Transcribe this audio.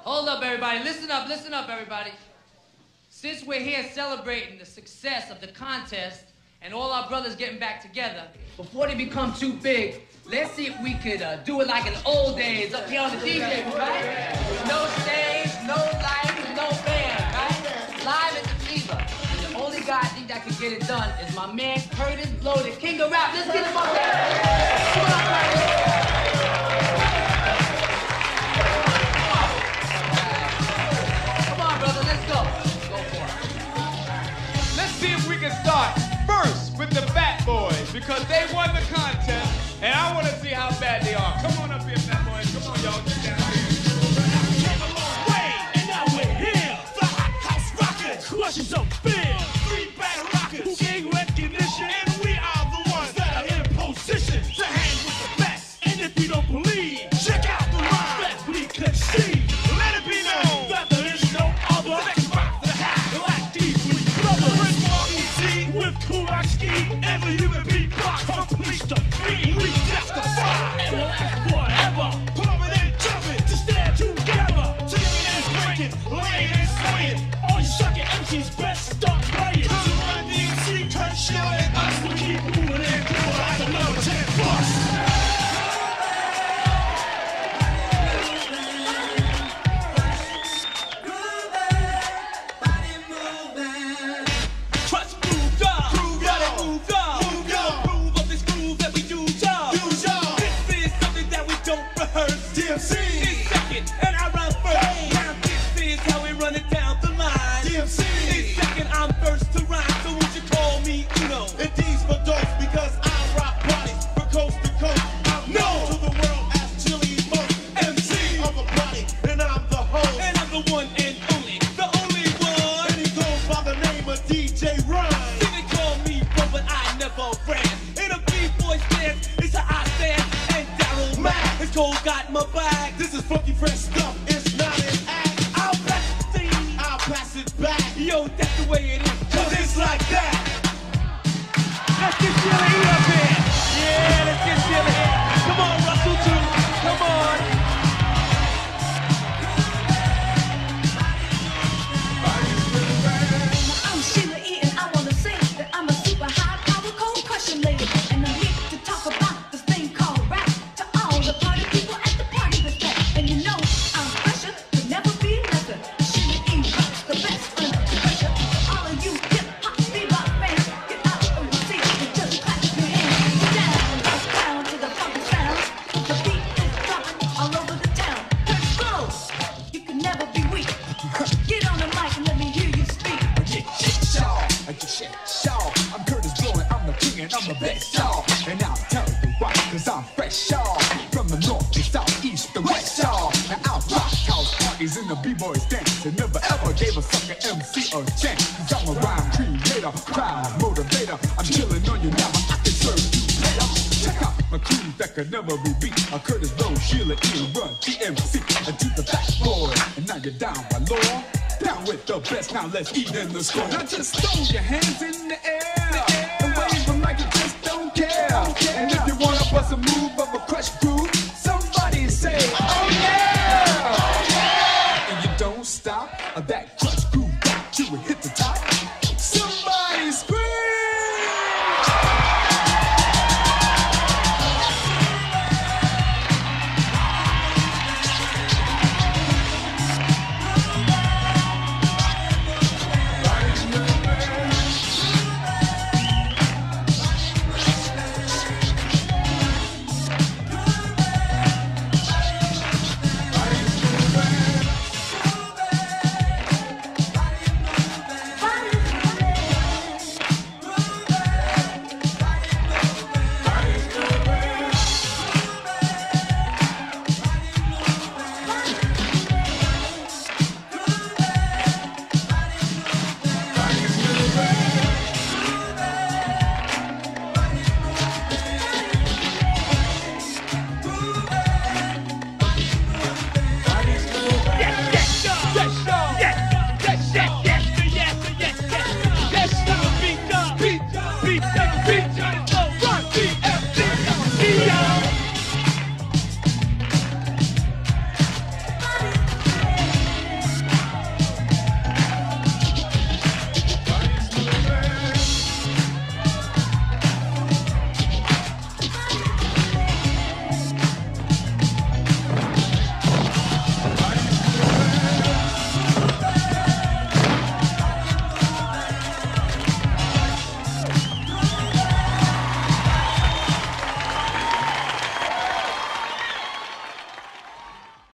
Hold up, everybody. Listen up, everybody. Since we're here celebrating the success of the contest and all our brothers getting back together, before they become too big, let's see if we could do it like in the old days up here on the DJ, right? No stage, no lights, no band, right? Live at the Fever. And the only guy I think that can get it done is my man Curtis Blow, the king of rap. Let's get him up there. Come on, Curtis. See if we can start first with the Fat Boys because they won the contest and I want to see how bad they are. Come on up here, Fat Boys. Come on, y'all. Get down here. Came a long way and now we're here. The Hot House Rockers, crushing some fear. 3 bad rockers who gain recognition, and we are the ones that are in position to hang with the best. And if you don't believe, check out the rhyme that we can see. Let it be known that there is no other that can rock the hat like these three brothers. With Kulakski, every human beatbox from police to me, we testify and will last forever. Pumping and jumping to stand together, taking and breaking, laying and swaying. All you sucker MCs best start playing. To run the MC, turn shit at us, we keep moving and cool like a level 10 bus. DMC is second, and I run first. Now this is how we run it down the line. DMC is second, I'm first to rhyme. So would you call me Uno? And D's for dope because I rock parties from coast to coast. I'm known to the world as Chili's most MC of a party, and I'm the host. And I'm the one and only, the only one. And he goes by the name of DJ Run. See, they call me bro, but I never ran. In a B-boy stance, it's how I stand. And Daryl Mack, his cold got my bag. This is funky fresh stuff, it's not an act. I'll pass the thing, I'll pass it back. Yo, that's the way it is, cause it's like that. Let's get Sheila E up here. Yeah, let's get Sheila here. Come on, Russell too, come on. I'm Sheila E and I wanna say that I'm a super high power cold crushing lady. And I'm here to talk about this thing called rap to all the party people at the party this day. And you know I'm fresher, could never be lesser. Sheila E rocks the best under pressure. All of you hip hop bebop fans, get out of your seat and just clap your hands. Down to the funky sound. The beat is dropping all over the town. Curtis Blow, you can never be weak. Get on the mic and let me hear you speak. I'm Curtis Blow and I'm the king and I'm the best, y'all. And I'll tell you why, cause I'm fresh, y'all. From the north to south, east to west, y'all. And I'll rock house parties in the B-boys dance. And never ever gave a sucker MC a chance. Cause I'm a rhyme creator, crowd motivator. I'm chilling on you now, I can serve you later. Check out my crew that could never be beat. Curtis Blow, Sheila E, Run, DMC, and to the Fat Boy. And now you're down by law. Down with the best, now let's eat in the score. Now just throw your hands in the air and wave them like you just don't care. And if you wanna